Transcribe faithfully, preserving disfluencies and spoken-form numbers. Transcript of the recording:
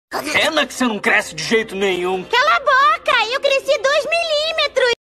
Pena que você não cresce de jeito nenhum. Cala